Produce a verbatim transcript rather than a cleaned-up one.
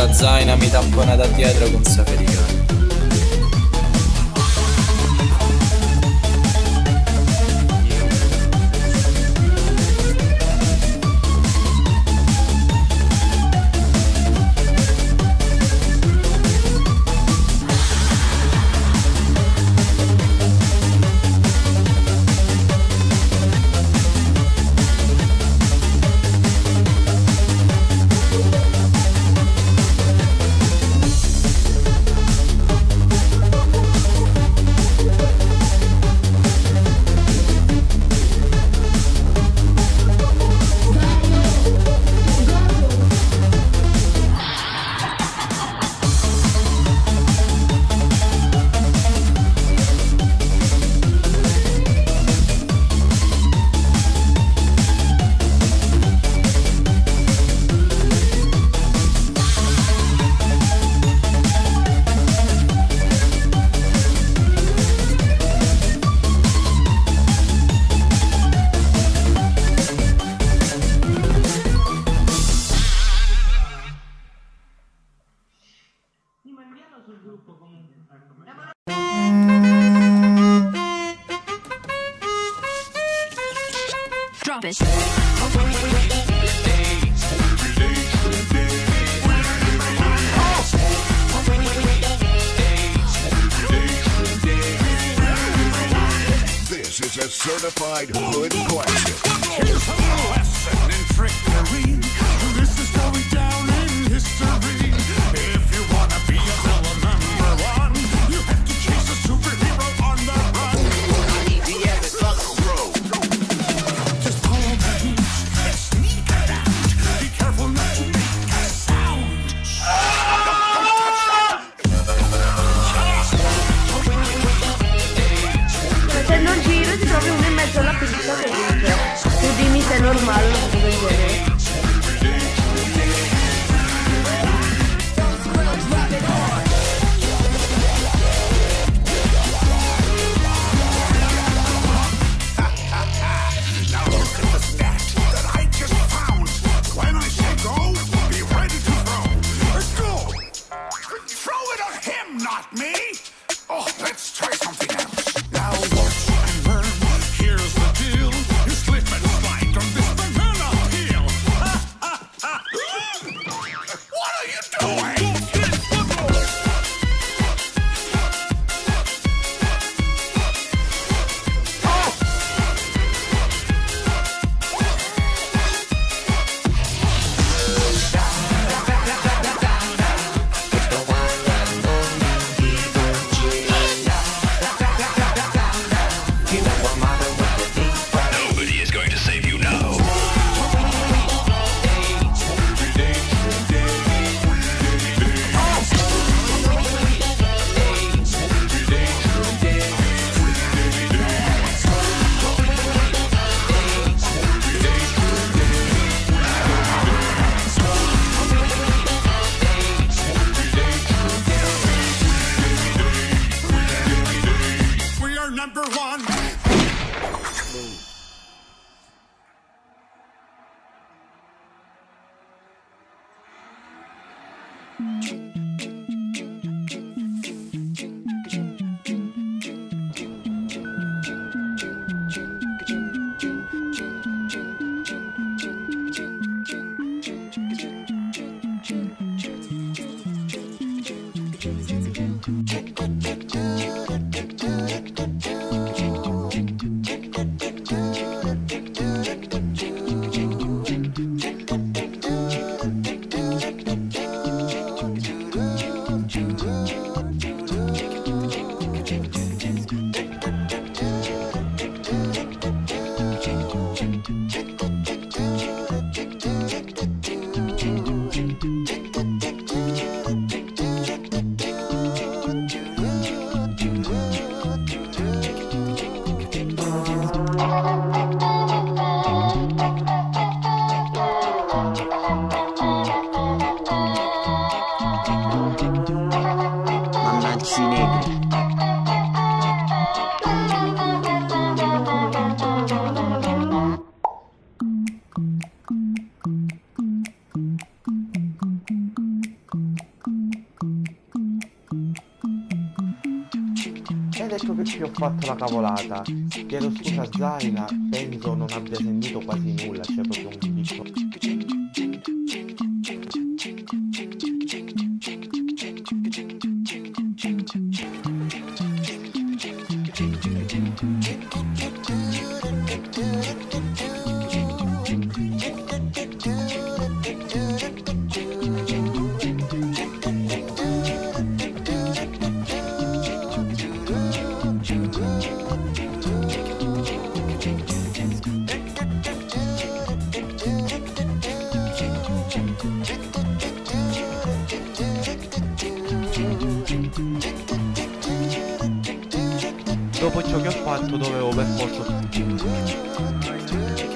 la zaina mi tampona da dietro con sapericare. Drop it. This is a certified hood classic. Here's a little lesson in trickery. This is going down in history. If you wanna be a villain number one, you have to chase a superhero on the run. Just follow the hints and sneak around. Be careful not to make a sound. Facendo il giro ti trovi uno in mezzo alla pista che dice: tu dimmi se è normale una cosa del genere. Now look at the stat that I just found. When I say go, be ready to throw. Go! Throw it at him, not me! Oh, let's try something else. Now watch and learn. Here's the deal. You slip and slide on this banana peel. Ha, ha, ha. What are you doing? Nobody is going to save you now. We are number one. Mannaggia i negri. ecco che ti ho fatto la cavolata. Chiedo scusa Zaina, penso non abbia sentito quasi nulla, c'è proprio un piccolo... Dopo ciò che ho fatto dovevo per forza